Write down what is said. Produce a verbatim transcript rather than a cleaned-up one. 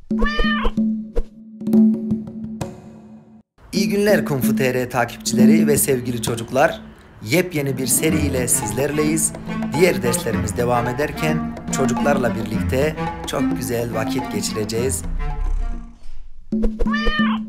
İyi günler Kung Fu T R takipçileri ve sevgili çocuklar. Yepyeni bir seri ile sizlerleyiz. Diğer derslerimiz devam ederken çocuklarla birlikte çok güzel vakit geçireceğiz.